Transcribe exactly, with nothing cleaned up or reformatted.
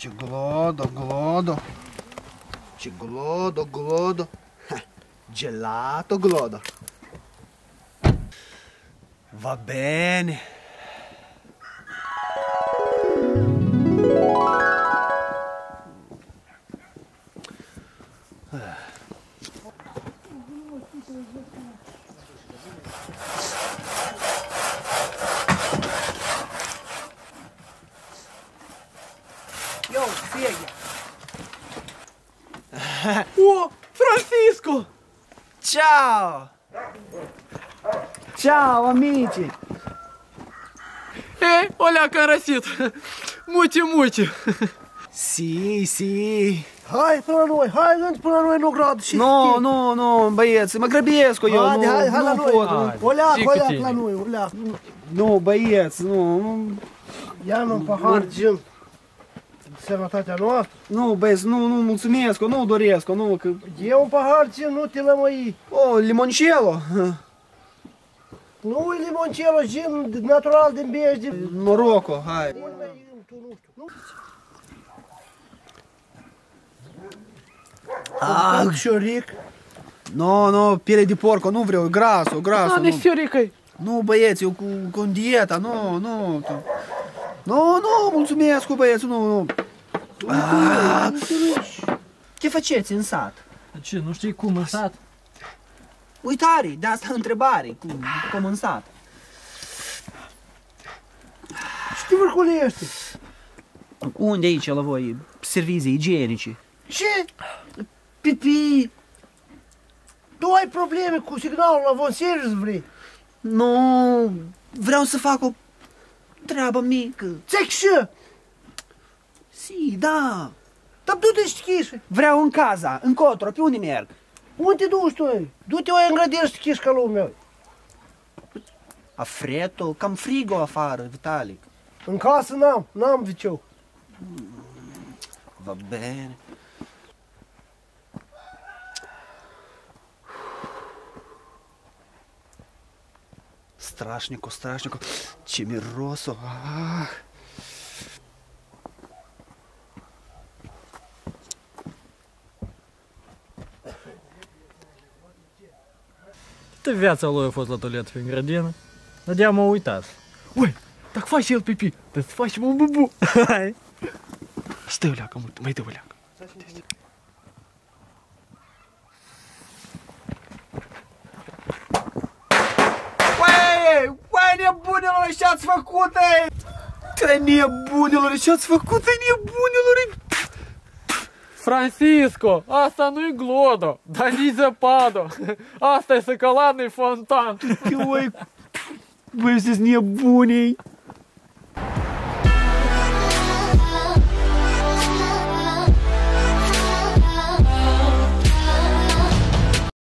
Ce glodo, glodo. Ce glodo, glodo. Gelato glodo. Va bene. Yo, Feglia! Oh, Francisco! Ciao! Ciao, amici! Эй, Оля карасит! Мути-мути! Sì, sì. Hai până la noi, hai înți până la noi în ogradă și... Nu, nu, nu, băieți, mă grăbesc eu, nu, Haide, hai, hai la nu noi, pot. o leac, Zi o cu leac tine. la noi, o leac. Nu, băieți, nu, nu, Ia-mi un pahar gin. Sănătatea noastră. nu, băieți, nu, nu, mulțumesc, nu doresc, nu, că... E un pahar gin, nu te lămăi. O, limoncello. Nu e limoncello, gin natural din Bej, din... Morocco, hai. Tu nu știu, nu? Ah, Șoric. nu, nu, piele de porco, nu vreau, grasul, grasul, Ладно, nu. Сюрикой! Nu, băieți, eu cu, cu dieta, nu, nu. tu- Nu, nu, mulțumesc, băieți, nu, nu. Ah, ce faceți în sat? Ce, nu știi cum în sat? Uitare, de asta întrebare, cum, cum în sat. Și te vârculești. Unde aici la voi servicii igienice? Ce? Pipi. Tu ai probleme cu signalul la von service, vrei? Nu, vreau să fac o treabă mică. Ți-ai și? Si, da. Dar du-te și chiși. Vreau în casa, încotro, pe unde merg? Unde te duci tu? Du-te o îngrădire și chiși ca lumea. A freddo, cam frigo afară, Vitalic. În casă n-am, n-am viceu. Va bene. Страшненько, страшненько. Че миросо. Ах. Ты viața lui a fost la tualet prin grădină. Dădea m-a uitat. Ui, dacă faci el pipi, să faci un bubu. Hai. Stai o leacă, mai dă o leacă. Uai, uai, nebunilor, ce-ați făcut, ei? Te nebunilor, ce-ați făcut, ei, nebunilor? Francisco, asta nu-i glodo, dar nici zăpadă. Asta e săcăladă-i fontan. Ой, вы здесь не буни.